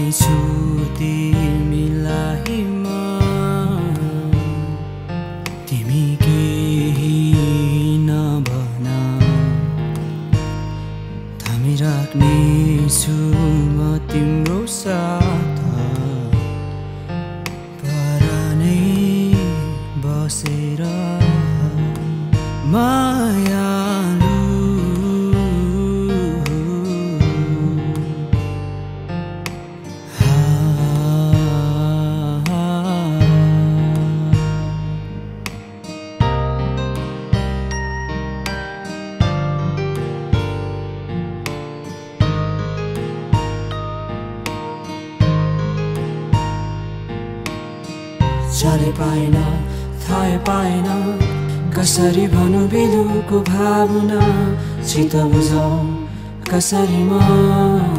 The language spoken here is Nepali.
छु तिमीलाई म तिमी केही नभन थामिराख्ने छु म तिम्रो साथ परानै बसेर मायालु चालै पाएन थाहै पाएन कसरी भनु बेलुको भावना चित्त बुझाउ कसरी म